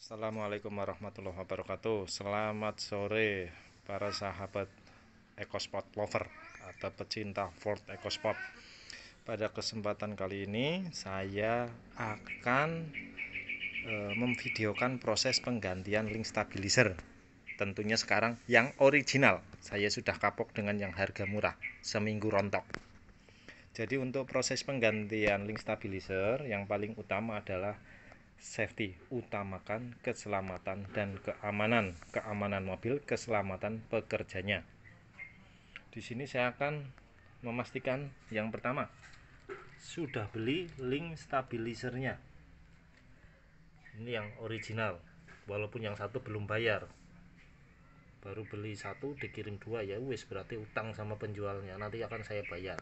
Assalamualaikum warahmatullahi wabarakatuh. Selamat sore para sahabat EcoSport lover atau pecinta Ford EcoSport. Pada kesempatan kali ini saya akan memvideokan proses penggantian link stabilizer. Tentunya sekarang yang original. Saya sudah kapok dengan yang harga murah, seminggu rontok. Jadi untuk proses penggantian link stabilizer yang paling utama adalah safety, utamakan keselamatan dan keamanan mobil, keselamatan pekerjanya. Di sini saya akan memastikan yang pertama sudah beli link stabilizernya. Ini yang original, walaupun yang satu belum bayar. Baru beli satu dikirim dua, ya wis berarti utang sama penjualnya, nanti akan saya bayar.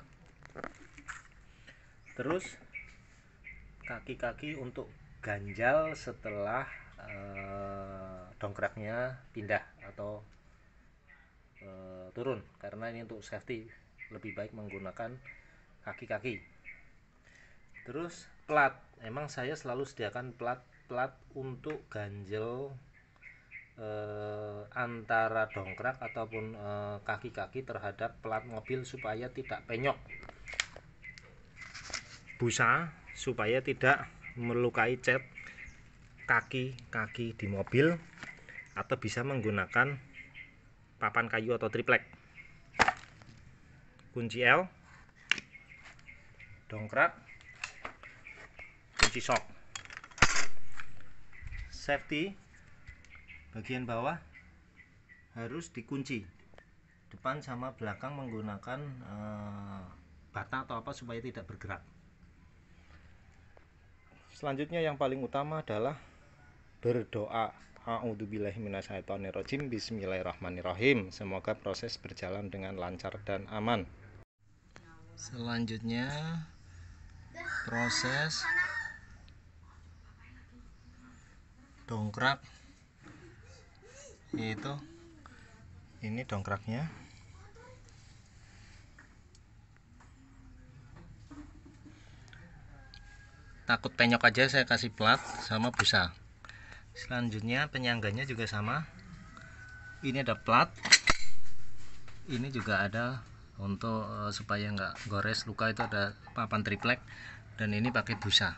Terus kaki-kaki untuk ganjal setelah dongkraknya pindah atau turun, karena ini untuk safety lebih baik menggunakan kaki-kaki. Terus plat, emang saya selalu sediakan plat untuk ganjel antara dongkrak ataupun kaki-kaki terhadap plat mobil supaya tidak penyok, busa, supaya tidak melukai cat kaki-kaki di mobil, atau bisa menggunakan papan kayu atau triplek. Kunci L, dongkrak, kunci shock. Safety bagian bawah harus dikunci, depan sama belakang menggunakan bata atau apa supaya tidak bergerak. Selanjutnya yang paling utama adalah berdoa. A'udzubillahi minasyaitonirrajim. Bismillahirrahmanirrahim. Semoga proses berjalan dengan lancar dan aman. Selanjutnya proses dongkrak, yaitu ini dongkraknya. Takut penyok aja saya kasih plat sama busa. Selanjutnya penyangganya juga sama. Ini ada plat, ini juga ada untuk supaya nggak gores luka, itu ada papan triplek, dan ini pakai busa.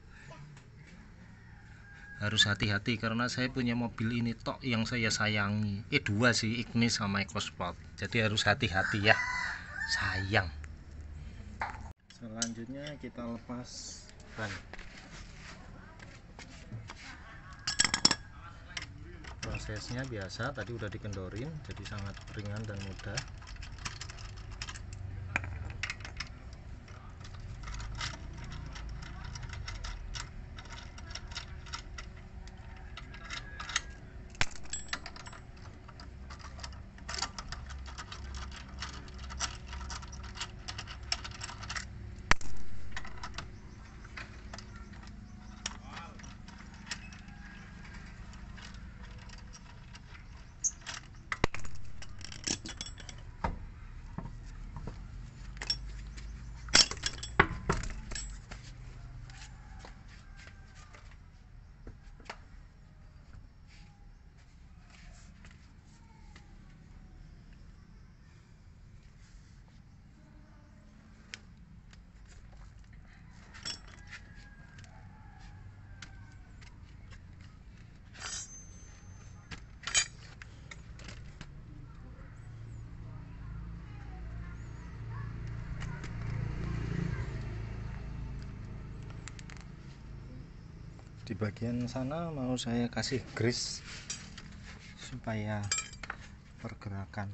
Harus hati-hati karena saya punya mobil ini tok yang saya sayangi. Dua sih, Ignis sama EcoSport. Jadi harus hati-hati ya, sayang. Selanjutnya kita lepas ban. Prosesnya biasa, tadi udah dikendorin, jadi sangat ringan dan mudah. Di bagian sana mau saya kasih grease supaya pergerakan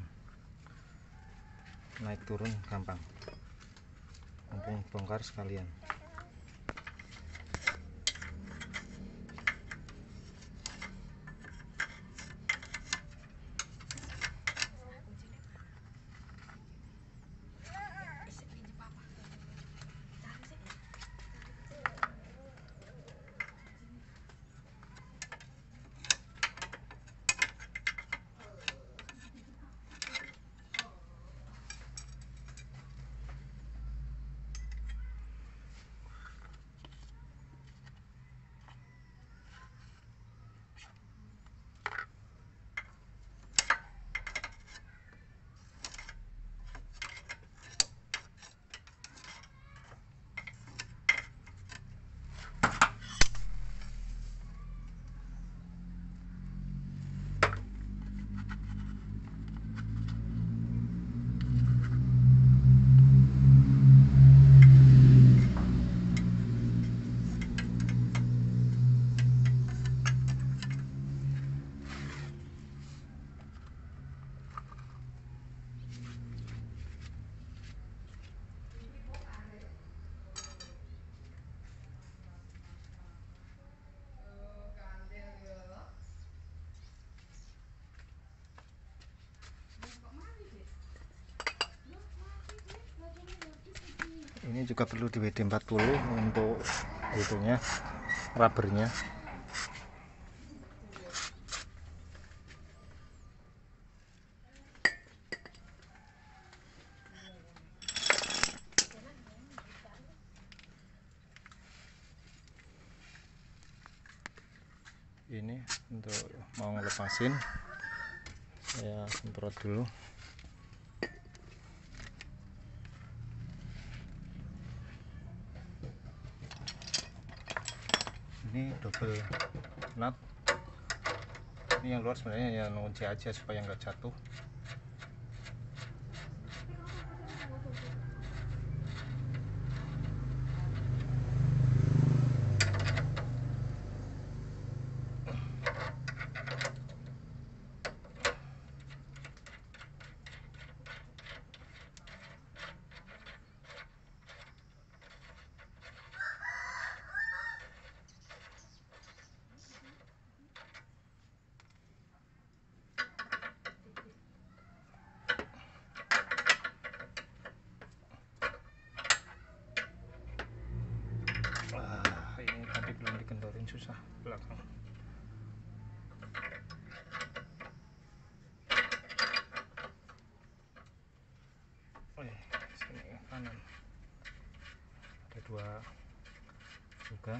naik turun gampang, mumpung bongkar sekalian. Ini juga perlu di WD-40 untuk itunya, rubbernya. Ini untuk mau ngelepasin, saya semprot dulu. Ini double nut. Ini yang luar sebenarnya ya ngunci aja supaya nggak jatuh. Ini tadi belum dikendorin, susah belakang. Sini kanan ada dua juga.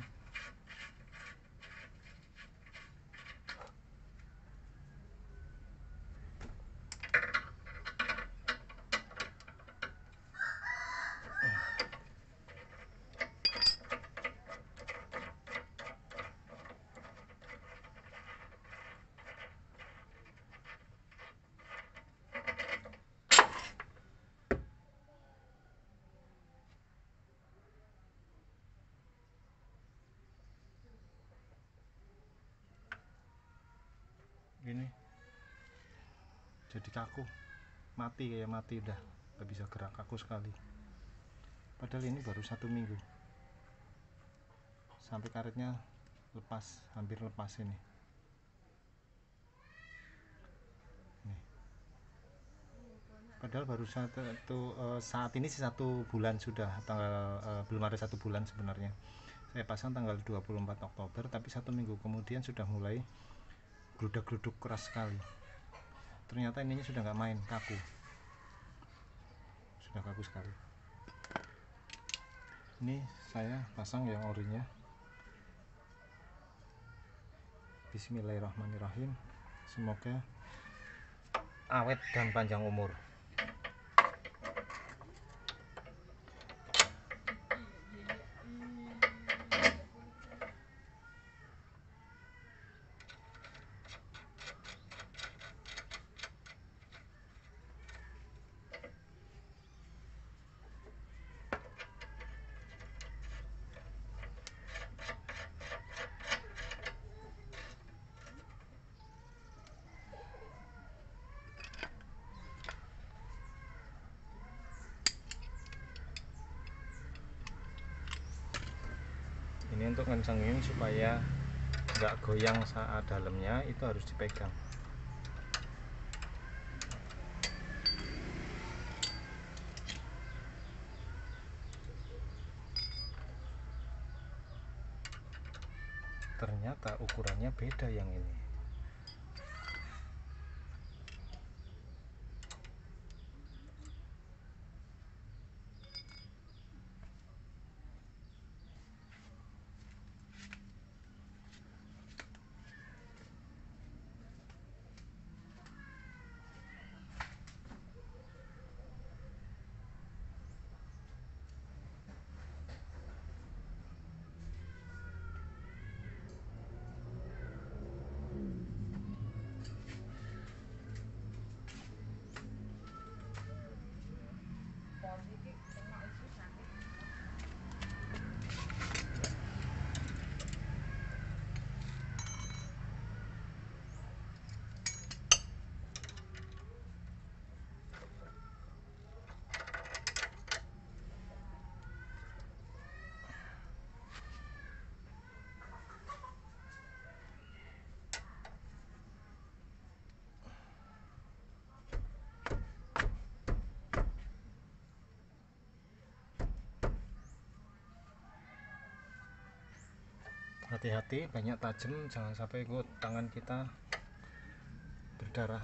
Ini jadi kaku, mati, kayak mati, udah nggak bisa gerak, kaku sekali. Padahal ini baru 1 minggu, sampai karetnya lepas, hampir lepas ini. Nih. Padahal baru saat ini sih 1 bulan sudah, tanggal belum ada 1 bulan sebenarnya. Saya pasang tanggal 24 Oktober, tapi 1 minggu kemudian sudah mulai geludak-geluduk keras sekali. Ternyata ininya sudah nggak main, kaku, sudah kaku sekali. Ini saya pasang yang orinya. Bismillahirrahmanirrahim, semoga awet dan panjang umur. Ini untuk ngencengin supaya nggak goyang saat dalamnya, itu harus dipegang. Ternyata ukurannya beda yang ini. hati-hati, banyak tajam, jangan sampai ikut tangan kita berdarah.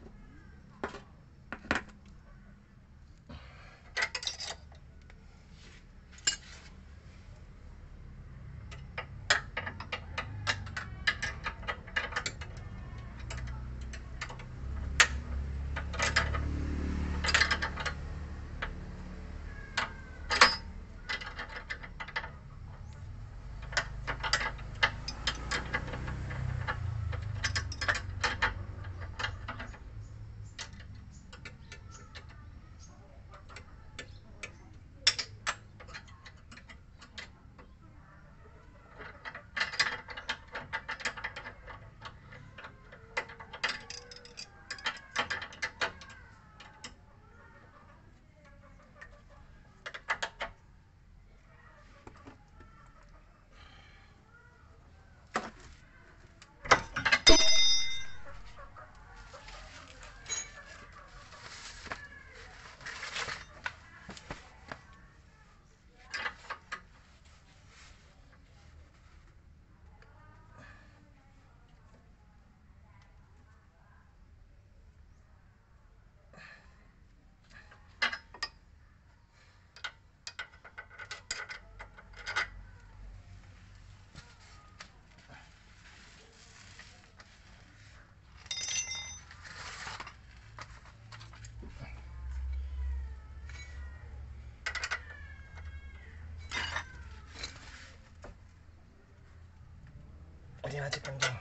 Ini aja kencang.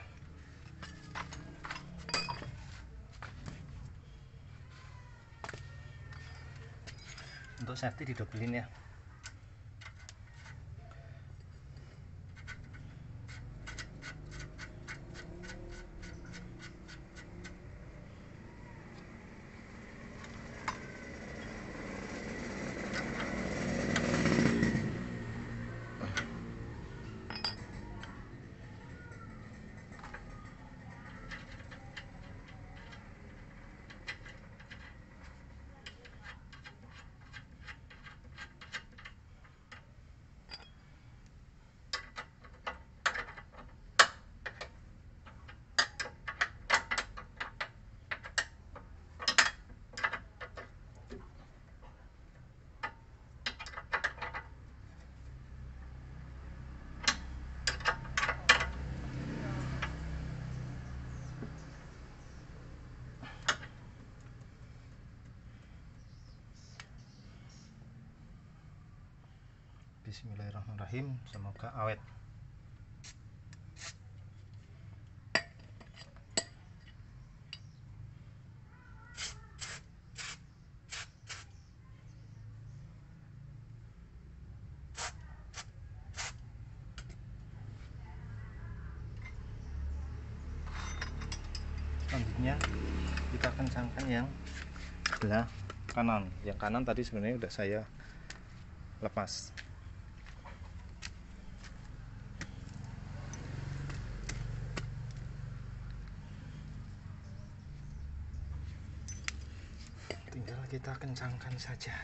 Untuk safety didobelin ya. Bismillahirrahmanirrahim, semoga awet. Selanjutnya kita kencangkan yang sebelah kanan. Yang kanan tadi sebenarnya udah saya lepas. Tinggal kita kencangkan saja.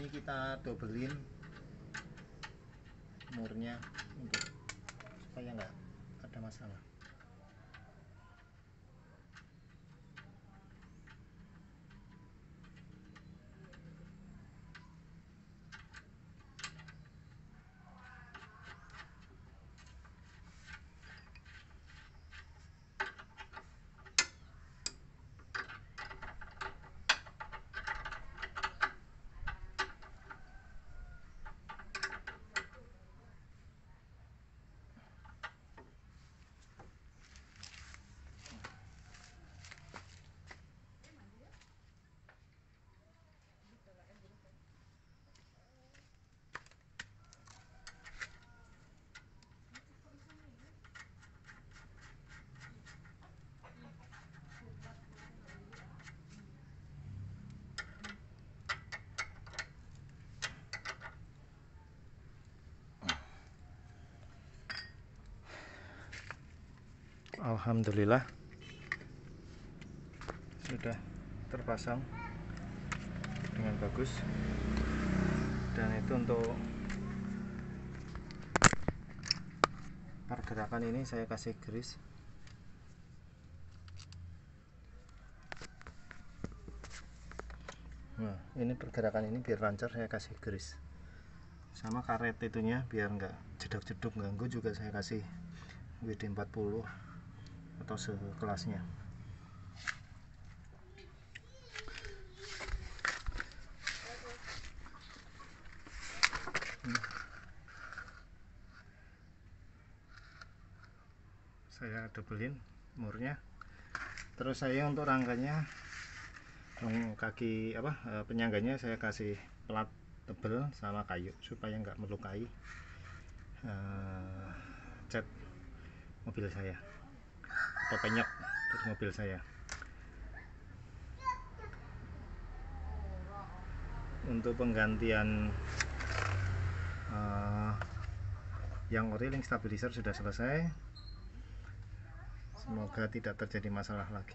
kita dobelin murnya untuk supaya nggak ada masalah. Alhamdulillah sudah terpasang dengan bagus, dan itu untuk pergerakan ini saya kasih grease. Nah, ini pergerakan ini biar lancar saya kasih grease, sama karet itunya biar nggak jeduk-jeduk ganggu juga saya kasih WD-40 atau sekelasnya. Saya dobelin murnya, terus saya untuk rangkanya kaki penyangganya saya kasih plat tebel sama kayu supaya nggak melukai cat mobil saya atau penyok dari mobil saya. Untuk penggantian yang ori link stabilizer sudah selesai. Semoga tidak terjadi masalah lagi.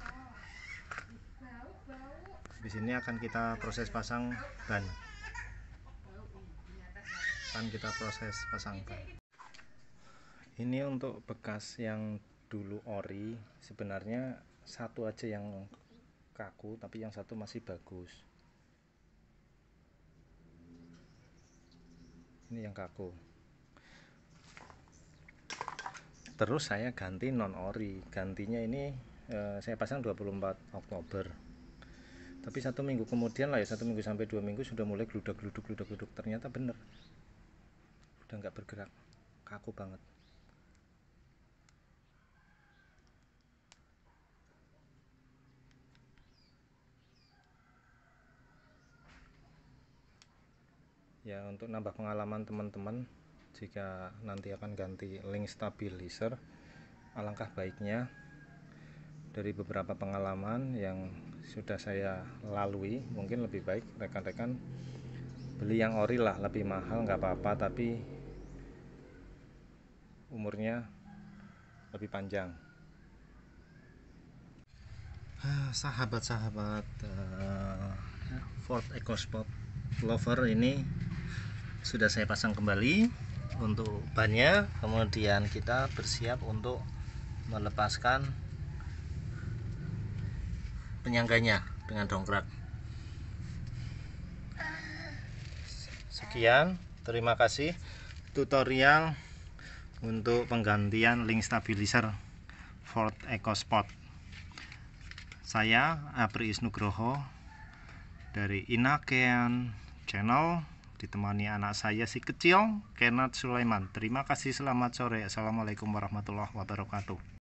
Di sini akan kita proses pasang ban. Ini untuk bekas yang dulu ori, sebenarnya satu aja yang kaku, tapi yang satu masih bagus. Ini yang kaku. Terus saya ganti non ori. Gantinya ini saya pasang 24 Oktober. Tapi 1 minggu kemudian lah ya, 1 minggu sampai 2 minggu sudah mulai gludak-gluduk. Ternyata bener, udah nggak bergerak, kaku banget. Ya, untuk nambah pengalaman teman-teman, jika nanti akan ganti link stabilizer, alangkah baiknya dari beberapa pengalaman yang sudah saya lalui, mungkin lebih baik rekan-rekan beli yang ori lah, lebih mahal nggak apa-apa, tapi umurnya lebih panjang. Sahabat-sahabat Ford EcoSport Lover, ini sudah saya pasang kembali untuk bannya. Kemudian kita bersiap untuk melepaskan penyangganya dengan dongkrak. Sekian, terima kasih tutorial untuk penggantian link stabilizer Ford EcoSport. Saya Apri Isnugroho dari Inakean Channel, ditemani anak saya si kecil Kenneth Sulaiman. Terima kasih, selamat sore. Assalamualaikum warahmatullahi wabarakatuh.